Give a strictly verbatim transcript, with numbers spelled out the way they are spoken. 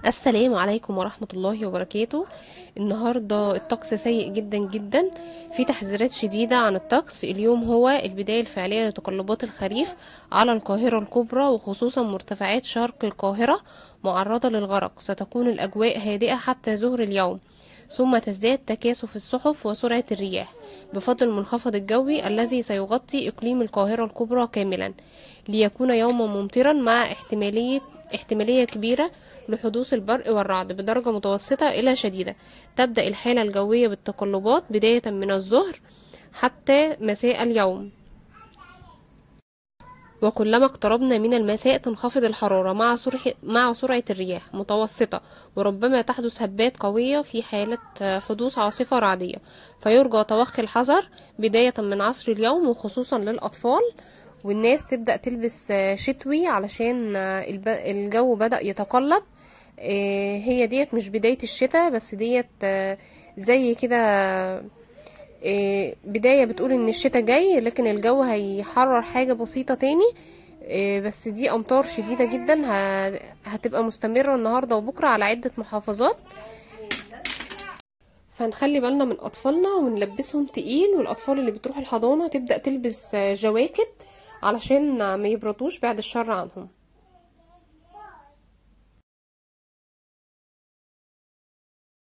السلام عليكم ورحمة الله وبركاته. النهاردة الطقس سيء جدا جدا، في تحذيرات شديدة عن الطقس. اليوم هو البداية الفعلية لتقلبات الخريف على القاهرة الكبرى، وخصوصا مرتفعات شرق القاهرة معرضة للغرق. ستكون الأجواء هادئة حتى ظهر اليوم، ثم تزداد تكاثف السحب وسرعة الرياح بفضل المنخفض الجوي الذي سيغطي إقليم القاهرة الكبرى كاملا، ليكون يوما ممطرا مع احتمالية احتمالية كبيرة لحدوث البرق والرعد بدرجة متوسطة إلى شديدة. تبدأ الحالة الجوية بالتقلبات بداية من الظهر حتى مساء اليوم، وكلما اقتربنا من المساء تنخفض الحرارة مع سرعة مع سرعة الرياح متوسطة، وربما تحدث هبات قوية في حالة حدوث عاصفة رعدية. فيرجى توخي الحذر بداية من عصر اليوم، وخصوصا للأطفال، والناس تبدأ تلبس شتوي علشان الب- الجو بدأ يتقلب. آه، هي ديت مش بداية الشتاء بس، ديت آه، زي كده آه، بداية بتقول ان الشتاء جاي، لكن الجو هيحرر حاجة بسيطة تاني. آه، بس دي امطار شديدة جدا ه- هتبقى مستمرة النهاردة وبكرة على عدة محافظات. فنخلي بالنا من اطفالنا ونلبسهم تقيل، والاطفال اللي بتروح الحضانة تبدأ تلبس آه، جواكت علشان ما يبردوش بعد الشر عنهم.